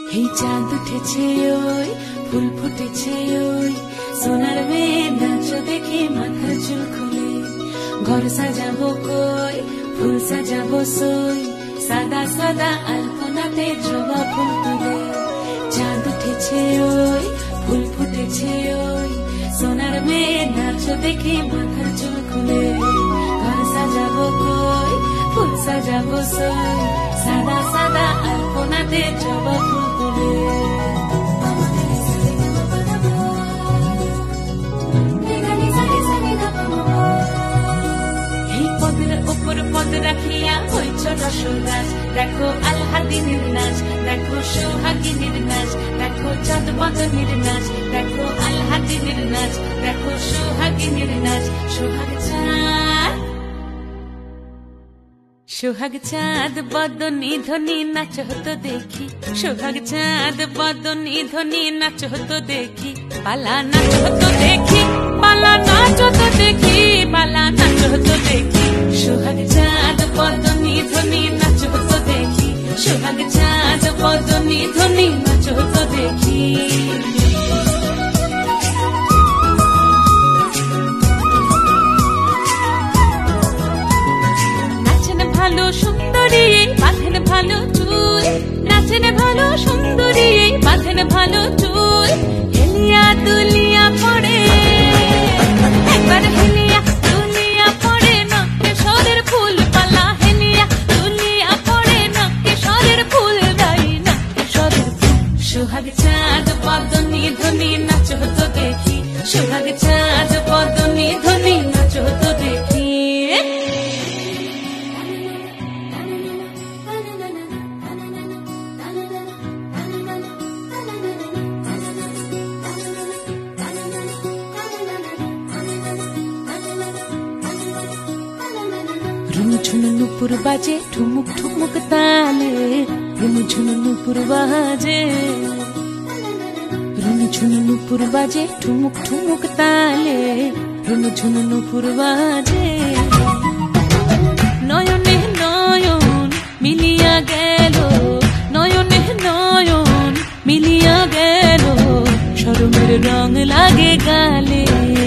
এই চাঁদ উঠেছে ওই ফুল ফুটেছে ওই সোনার মেয়ে নাচ দেখে মাথার চুল খুলে ঘর সাজাবো কই ফুল সাজাবো সই সাদা সাদা আলপনাতে জবা ফুল তুলে চাঁদ উঠেছে ওই ফুল ফুটেছে ওই সোনার মেয়ে নাচ দেখে মাথার চুল খুলে ঘর সাজাবো কই ফুল সাজাবো সই সাদা সাদা আলপনাতে জবা ফুল তুলে পদ রাখিয়া হইছ রসরাজ দেখো আলহাদিনের নাচ দেখো সোহাগিনীর নাচ দেখো চাঁদ বদনের নাচ দেখো আলহাদিনের নাচ দেখো সোহাগিনীর নাচ সোহাগ চাঁদ বদনী ধ্বনি নাচ হতো দেখি সোহাগ চাঁদ বদনী ধ্বনি নাচ হতো দেখি পালা নাচ হতো দেখি পালা নাচ হতো দেখি পালা নাচ হতো দেখি সোহাগ চাঁদ বদনী ধ্বনি নাচ হতো দেখি সোহাগ চাঁদ বদনী ধ্বনি নাচ হতো দেখি নাচেন ভালো সুন্দরী বাঁধেন ভালো চুল নাচেন ভালো সুন্দরী বাঁধেন ভালো চুল হেলিয়া দুলিয়া পড়ে একবার হেলিয়া দুলিয়া পড়ে নকেশ্বরের ফুল পালা হেলিয়া দুলিয়া পড়ে নকেশ্বরের ফুল গাই নকেশ্বরের সোহাগ চাঁদ বদনী ধ্বনি নাচ হতো দেখি সোহাগ চাঁদ বদনী ধ্বনি নাচ হতো দেখি ঝুনু নুপুর বাজে ঠুমুক ঠুমুক তালে রুনু ঝুনু নুপুর বাজে রুনু ঝুনু নুপুর বাজে ঠুমুক ঠুমুক তালে রুনু ঝুনু নুপুর বাজে নয়নে নয়ন মিলিয়া গেল নয়নে নয়ন মিলিয়া গেল শরমের রং লাগে গালে